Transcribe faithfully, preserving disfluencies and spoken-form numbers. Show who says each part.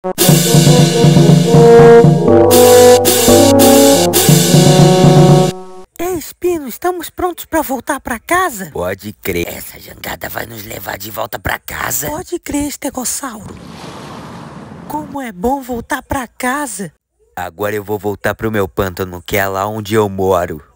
Speaker 1: Ei, Espino, estamos prontos para voltar para casa?
Speaker 2: Pode crer, essa jangada vai nos levar de volta para casa.
Speaker 1: Pode crer, estegossauro. Como é bom voltar para casa.
Speaker 2: Agora eu vou voltar pro meu pântano, que é lá onde eu moro.